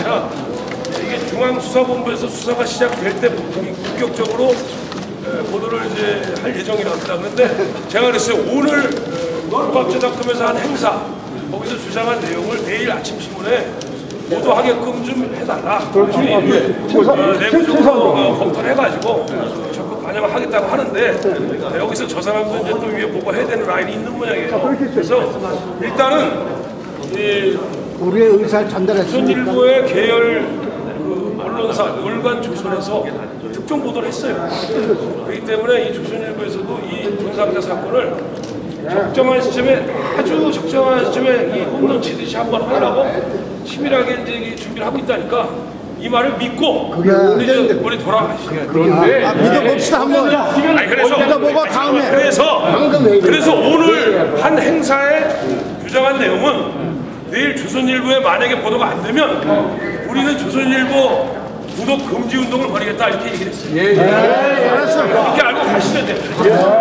아니라 이게 중앙수사본부에서 수사가 시작될 때 본격적으로 보도를 이제 할 예정이라고 합니다. 그런데 제가 그랬어요. 오늘 국밥제작금에서 한 행사 거기서 주장한 내용을 내일 아침 신문에 보도하게끔 좀 해달라. 내부적으로 검토를 해가지고 적극 반영을 하겠다고 하는데 여기서 저 사람도 이제 또 위에 보고해야 되는 라인이 있는 모양이에요. 그래서 일단은 우리의 의사를 전달했습니다. 조선일보의 계열 언론사 월간 조선에서 특정 보도를 했어요. 그렇기 때문에 이 조선일보에서도 이 전상자 사건을 적정한 시점에 아주 적정한 시점에 이 홈런 치듯이 한번 하라고 치밀하게 이제 준비를 하고 있다니까 이 말을 믿고 우리 돌아가시죠. 그런데 믿어봅시다 한번. 믿어보고 다음에. 그래서 오늘 한 행사에 주장한 내용은 내일 조선일보에 만약에 보도가 안 되면 우리는 조선일보 구독 금지 운동을 벌이겠다 이렇게 얘기를 했어요. 이렇게 알고 가시면 돼요.